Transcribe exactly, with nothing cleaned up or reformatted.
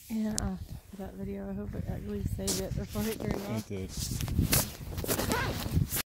Yeah, uh, that video, I hope it actually saved it before it turned off. It did.